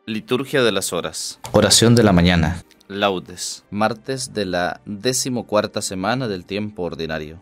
Liturgia de las Horas. Oración de la mañana. Laudes. Martes de la 14ª semana del tiempo ordinario.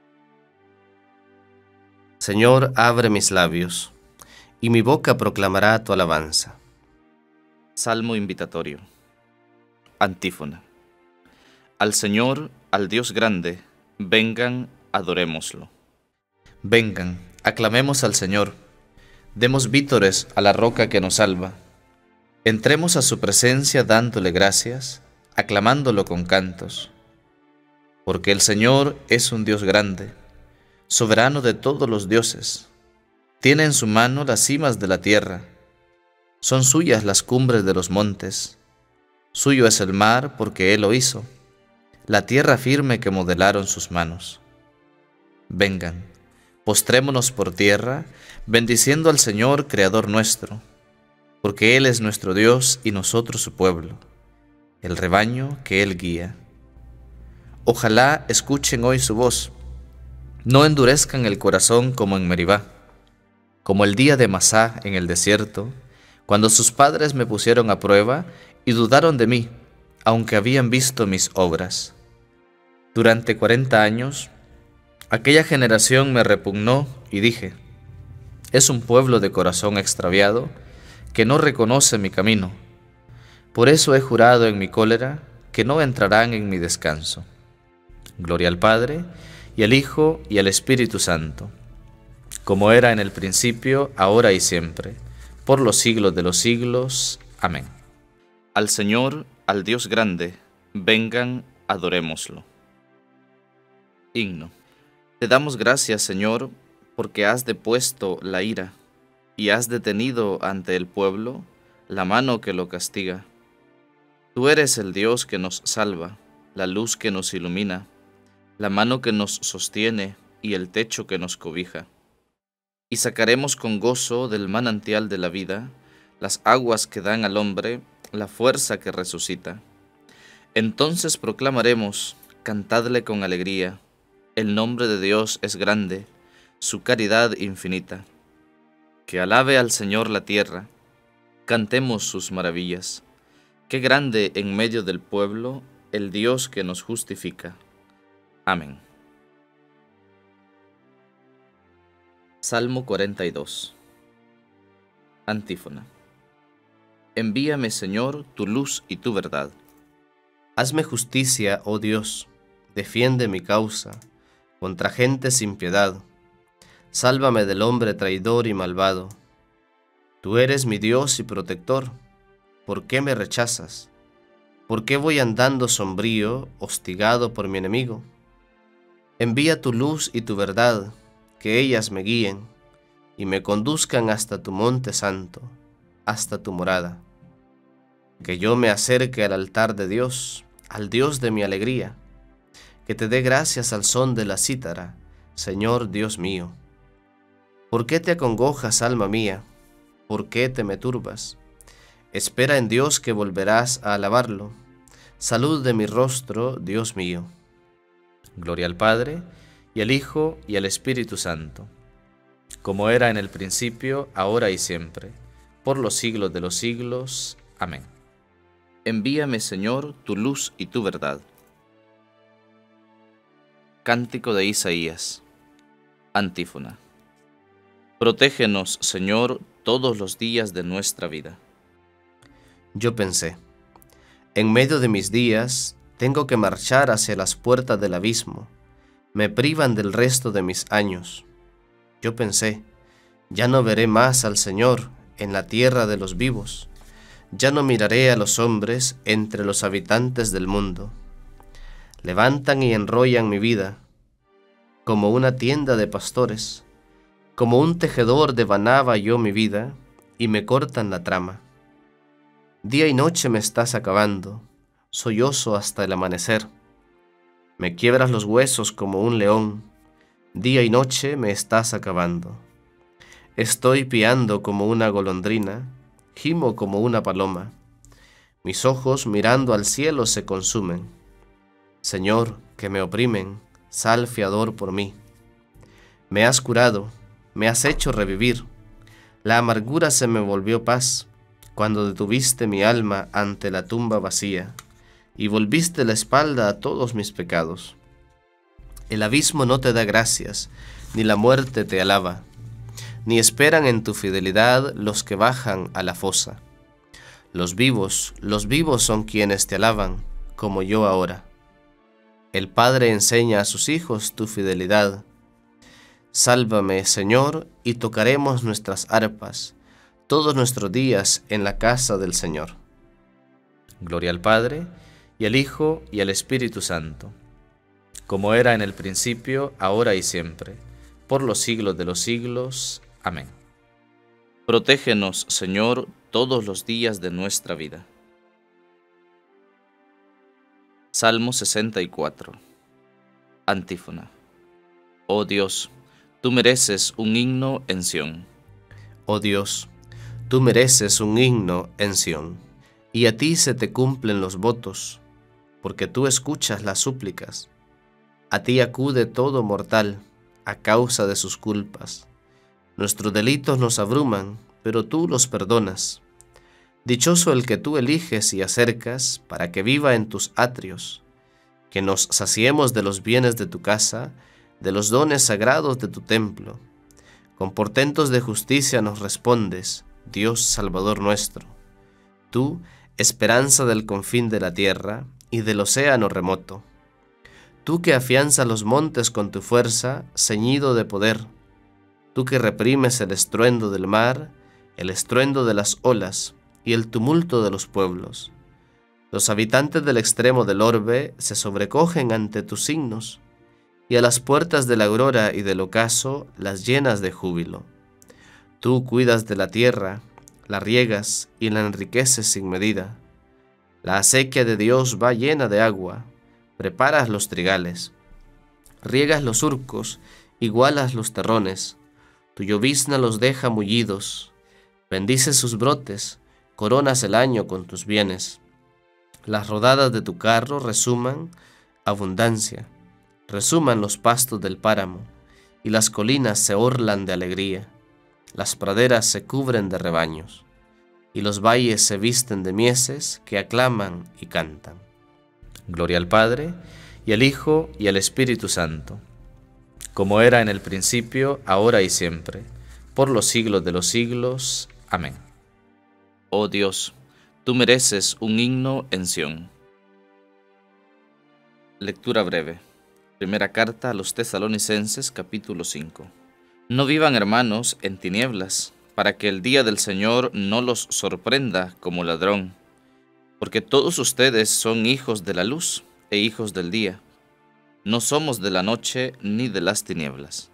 Señor, abre mis labios, y mi boca proclamará tu alabanza. Salmo invitatorio. Antífona. Al Señor, al Dios grande, vengan, adorémoslo. Vengan, aclamemos al Señor. Demos vítores a la roca que nos salva. Entremos a su presencia dándole gracias, aclamándolo con cantos. Porque el Señor es un Dios grande, soberano de todos los dioses. Tiene en su mano las cimas de la tierra. Son suyas las cumbres de los montes. Suyo es el mar porque Él lo hizo, la tierra firme que modelaron sus manos. Vengan, postrémonos por tierra, bendiciendo al Señor, Creador nuestro, porque Él es nuestro Dios y nosotros su pueblo, el rebaño que Él guía. Ojalá escuchen hoy su voz, no endurezcan el corazón como en Meribá, como el día de Masá en el desierto, cuando sus padres me pusieron a prueba y dudaron de mí, aunque habían visto mis obras. Durante 40 años, aquella generación me repugnó y dije, es un pueblo de corazón extraviado que no reconoce mi camino. Por eso he jurado en mi cólera que no entrarán en mi descanso. Gloria al Padre, y al Hijo, y al Espíritu Santo, como era en el principio, ahora y siempre, por los siglos de los siglos. Amén. Al Señor, al Dios grande, vengan, adorémoslo. Himno. Te damos gracias, Señor, porque has depuesto la ira, y has detenido ante el pueblo la mano que lo castiga. Tú eres el Dios que nos salva, la luz que nos ilumina, la mano que nos sostiene y el techo que nos cobija. Y sacaremos con gozo del manantial de la vida las aguas que dan al hombre la fuerza que resucita. Entonces proclamaremos, cantadle con alegría, el nombre de Dios es grande, su caridad infinita. Que alabe al Señor la tierra, cantemos sus maravillas. Qué grande en medio del pueblo el Dios que nos justifica. Amén. Salmo 42. Antífona. Envíame, Señor, tu luz y tu verdad. Hazme justicia, oh Dios, defiende mi causa contra gente sin piedad. Sálvame del hombre traidor y malvado. Tú eres mi Dios y protector. ¿Por qué me rechazas? ¿Por qué voy andando sombrío, hostigado por mi enemigo? Envía tu luz y tu verdad, que ellas me guíen y me conduzcan hasta tu monte santo, hasta tu morada. Que yo me acerque al altar de Dios, al Dios de mi alegría, que te dé gracias al son de la cítara, Señor Dios mío. ¿Por qué te acongojas, alma mía? ¿Por qué te me turbas? Espera en Dios que volverás a alabarlo. Salud de mi rostro, Dios mío. Gloria al Padre, y al Hijo, y al Espíritu Santo, como era en el principio, ahora y siempre, por los siglos de los siglos. Amén. Envíame, Señor, tu luz y tu verdad. Cántico de Isaías. Antífona. Protégenos, Señor, todos los días de nuestra vida. Yo pensé, en medio de mis días tengo que marchar hacia las puertas del abismo, me privan del resto de mis años. Yo pensé, ya no veré más al Señor en la tierra de los vivos, ya no miraré a los hombres entre los habitantes del mundo. Levantan y enrollan mi vida, como una tienda de pastores, como un tejedor devanaba yo mi vida, y me cortan la trama. Día y noche me estás acabando, sollozo hasta el amanecer. Me quiebras los huesos como un león, día y noche me estás acabando. Estoy piando como una golondrina, gimo como una paloma. Mis ojos mirando al cielo se consumen. Señor, que me oprimen, sal fiador por mí. Me has curado, me has hecho revivir. La amargura se me volvió paz, cuando detuviste mi alma ante la tumba vacía, y volviste la espalda a todos mis pecados. El abismo no te da gracias, ni la muerte te alaba, ni esperan en tu fidelidad los que bajan a la fosa. Los vivos son quienes te alaban, como yo ahora. El Padre enseña a sus hijos tu fidelidad. Sálvame, Señor, y tocaremos nuestras arpas todos nuestros días en la casa del Señor. Gloria al Padre, y al Hijo, y al Espíritu Santo, como era en el principio, ahora y siempre, por los siglos de los siglos. Amén. Protégenos, Señor, todos los días de nuestra vida. Salmo 64. Antífona. Oh Dios, tú mereces un himno en Sión. Oh Dios, tú mereces un himno en Sión, y a ti se te cumplen los votos, porque tú escuchas las súplicas. A ti acude todo mortal, a causa de sus culpas. Nuestros delitos nos abruman, pero tú los perdonas. Dichoso el que tú eliges y acercas para que viva en tus atrios, que nos saciemos de los bienes de tu casa, de los dones sagrados de tu templo. Con portentos de justicia nos respondes, Dios Salvador nuestro. Tú, esperanza del confín de la tierra y del océano remoto. Tú que afianzas los montes con tu fuerza, ceñido de poder. Tú que reprimes el estruendo del mar, el estruendo de las olas y el tumulto de los pueblos. Los habitantes del extremo del orbe se sobrecogen ante tus signos, y a las puertas de la aurora y del ocaso las llenas de júbilo. Tú cuidas de la tierra, la riegas y la enriqueces sin medida. La acequia de Dios va llena de agua, preparas los trigales, riegas los surcos, igualas los terrones, tu llovizna los deja mullidos, bendices sus brotes, coronas el año con tus bienes. Las rodadas de tu carro resuman abundancia, resuman los pastos del páramo, y las colinas se orlan de alegría, las praderas se cubren de rebaños, y los valles se visten de mieses que aclaman y cantan. Gloria al Padre, y al Hijo, y al Espíritu Santo, como era en el principio, ahora y siempre, por los siglos de los siglos. Amén. Oh Dios, tú mereces un himno en Sión. Lectura breve. Primera carta a los Tesalonicenses, capítulo 5. No vivan, hermanos, en tinieblas, para que el día del Señor no los sorprenda como ladrón, porque todos ustedes son hijos de la luz e hijos del día. No somos de la noche ni de las tinieblas.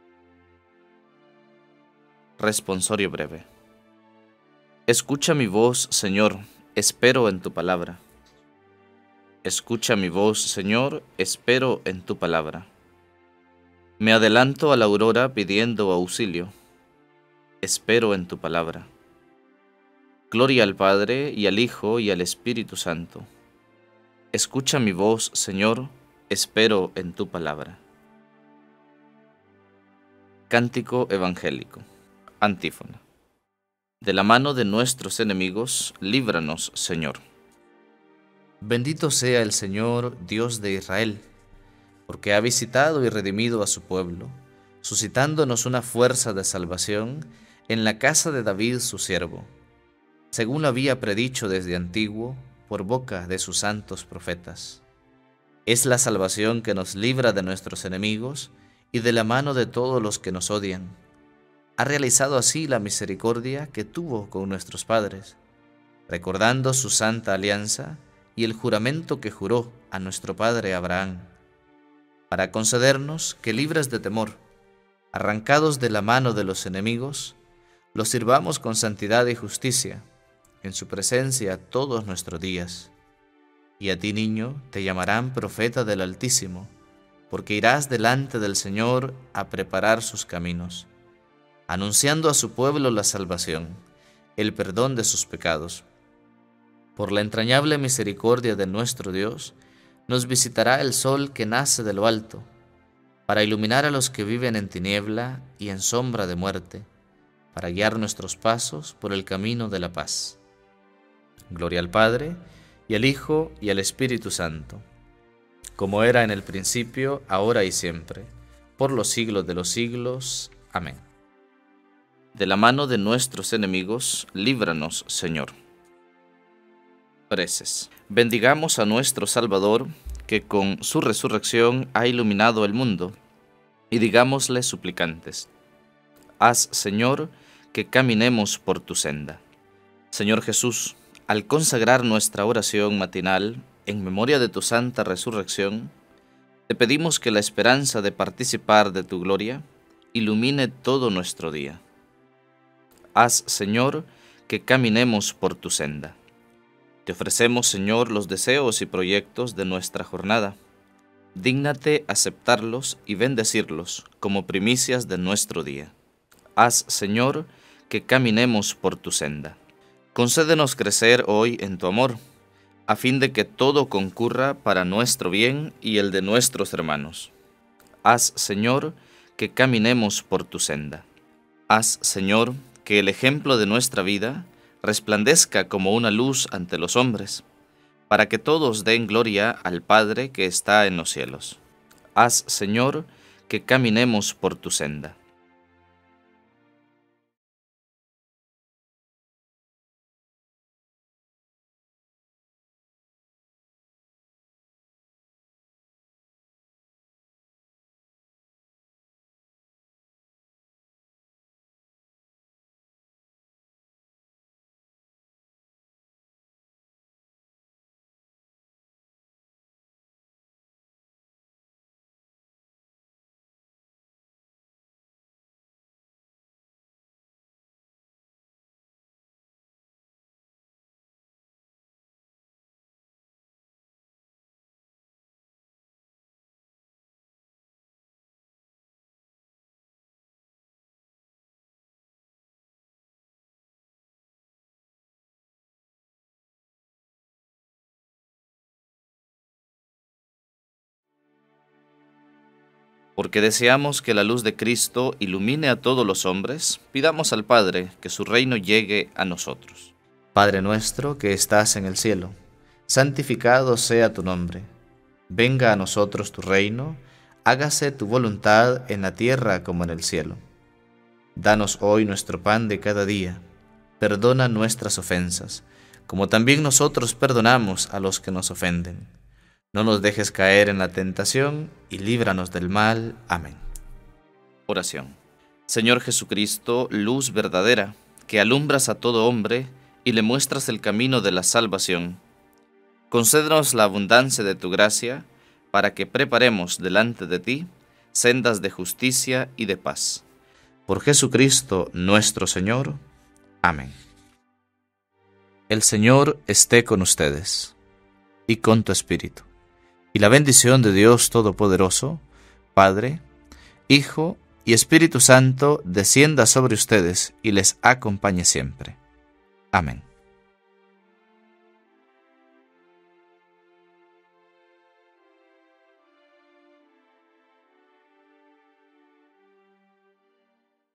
Responsorio breve. Escucha mi voz, Señor, espero en tu palabra. Escucha mi voz, Señor, espero en tu palabra. Me adelanto a la aurora pidiendo auxilio. Espero en tu palabra. Gloria al Padre, y al Hijo, y al Espíritu Santo. Escucha mi voz, Señor, espero en tu palabra. Cántico evangélico. Antífona. De la mano de nuestros enemigos, líbranos, Señor. Bendito sea el Señor, Dios de Israel, porque ha visitado y redimido a su pueblo, suscitándonos una fuerza de salvación en la casa de David su siervo, según lo había predicho desde antiguo por boca de sus santos profetas. Es la salvación que nos libra de nuestros enemigos y de la mano de todos los que nos odian. Ha realizado así la misericordia que tuvo con nuestros padres, recordando su santa alianza y el juramento que juró a nuestro padre Abraham, para concedernos que, libres de temor, arrancados de la mano de los enemigos, los sirvamos con santidad y justicia, en su presencia todos nuestros días. Y a ti, niño, te llamarán profeta del Altísimo, porque irás delante del Señor a preparar sus caminos, anunciando a su pueblo la salvación, el perdón de sus pecados. Por la entrañable misericordia de nuestro Dios, nos visitará el sol que nace de lo alto, para iluminar a los que viven en tiniebla y en sombra de muerte, para guiar nuestros pasos por el camino de la paz. Gloria al Padre, y al Hijo, y al Espíritu Santo, como era en el principio, ahora y siempre, por los siglos de los siglos. Amén. De la mano de nuestros enemigos, líbranos, Señor. Preces. Bendigamos a nuestro Salvador, que con su resurrección ha iluminado el mundo, y digámosle suplicantes: haz, Señor, que caminemos por tu senda. Señor Jesús, al consagrar nuestra oración matinal en memoria de tu santa resurrección, te pedimos que la esperanza de participar de tu gloria ilumine todo nuestro día. Haz, Señor, que caminemos por tu senda. Te ofrecemos, Señor, los deseos y proyectos de nuestra jornada. Dígnate aceptarlos y bendecirlos como primicias de nuestro día. Haz, Señor, que caminemos por tu senda. Concédenos crecer hoy en tu amor, a fin de que todo concurra para nuestro bien y el de nuestros hermanos. Haz, Señor, que caminemos por tu senda. Haz, Señor, que el ejemplo de nuestra vida resplandezca como una luz ante los hombres, para que todos den gloria al Padre que está en los cielos. Haz, Señor, que caminemos por tu senda. Porque deseamos que la luz de Cristo ilumine a todos los hombres, pidamos al Padre que su reino llegue a nosotros. Padre nuestro que estás en el cielo, santificado sea tu nombre. Venga a nosotros tu reino, hágase tu voluntad en la tierra como en el cielo. Danos hoy nuestro pan de cada día. Perdona nuestras ofensas, como también nosotros perdonamos a los que nos ofenden. No nos dejes caer en la tentación y líbranos del mal. Amén. Oración. Señor Jesucristo, luz verdadera, que alumbras a todo hombre y le muestras el camino de la salvación, concédenos la abundancia de tu gracia, para que preparemos delante de ti sendas de justicia y de paz. Por Jesucristo nuestro Señor. Amén. El Señor esté con ustedes y con tu espíritu. Y la bendición de Dios Todopoderoso, Padre, Hijo y Espíritu Santo, descienda sobre ustedes y les acompañe siempre. Amén.